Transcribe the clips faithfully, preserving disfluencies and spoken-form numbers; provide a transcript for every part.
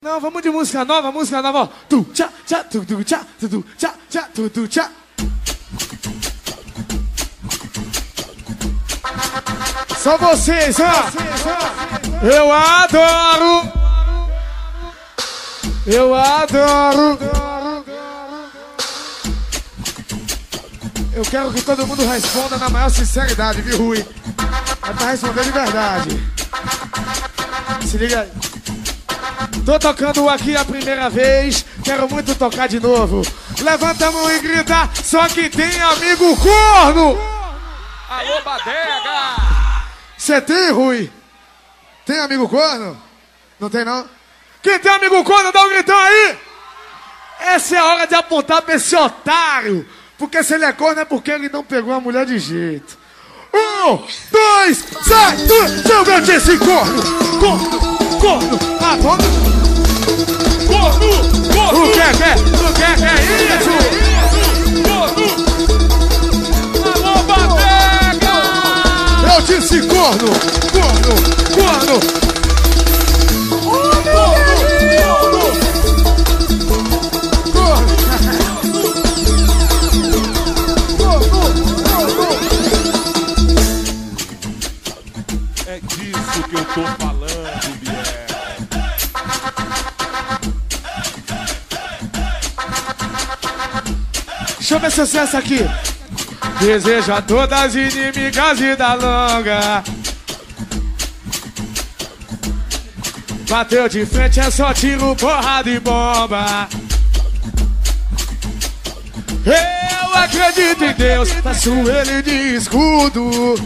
Não, vamos de música nova, música nova, ó. Tu, tchá, tchá, tu, tu, tchá, tu, tu, tchá, tchá, tu, tu, tchá. Só vocês, ó. Eu adoro. Eu adoro. Eu quero que todo mundo responda na maior sinceridade, viu, Rui? Mas tá respondendo de verdade. Se liga aí. Tô tocando aqui a primeira vez, quero muito tocar de novo. Levanta a mão e grita, só que tem amigo corno! Alô, Badega! Você tem, Rui? Tem amigo corno? Não tem, não? Quem tem amigo corno, dá um gritão aí! Essa é a hora de apontar pra esse otário, porque se ele é corno é porque ele não pegou a mulher de jeito. Um, dois, sai, tu, seu grande esse corno! Corno, corno, ah, vamos! Corno, corno! O que é, que é? O que é, que é isso? Corno! Alô, Badega! Eu disse corno, corno, corno! É disso que eu tô falando, Biel. Deixa eu ver se eu sei essa aqui. Desejo a todas as inimigas vida longa. Bateu de frente, é só tiro, porrada e bomba. Eu acredito em Deus, faço ele de escudo.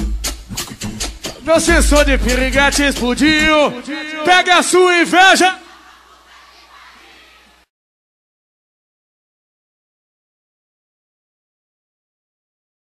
Meu sensor de piriguete explodiu. Pega a sua inveja.